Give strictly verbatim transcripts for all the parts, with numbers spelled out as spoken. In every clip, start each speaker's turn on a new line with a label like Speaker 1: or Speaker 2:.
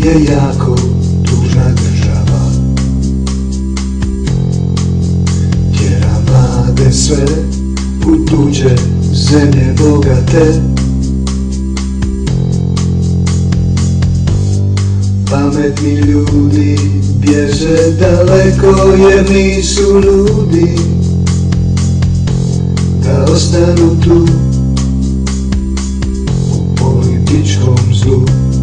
Speaker 1: je jako tužna država. Tjera mlade sve u tuđe zemlje bogate. Pametni ljudi bježe daleko jer nisu ludi da ostanu tu u političkom zlu.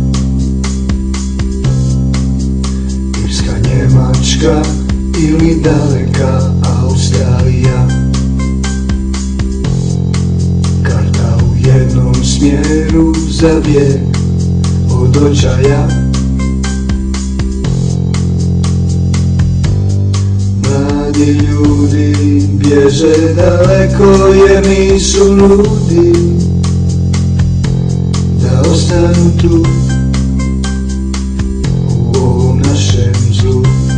Speaker 1: Irska, Njemačka ili daleka Australija, karta u jednom smjeru za vijek od očaja. Mladi ljudi bježe daleko jer nisu ludi da ostanu tu u ovom našem zlu.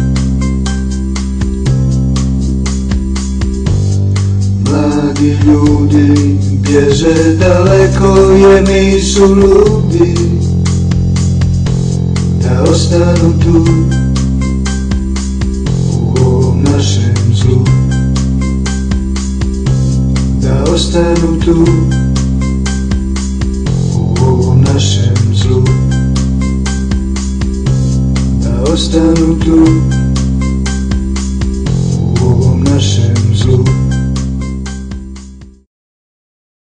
Speaker 1: Mladi ljudi bježe daleko jer nisu ludi da ostanu tu našem zlu, da ostanu tu u ovom našem zlu, da ostanu tu.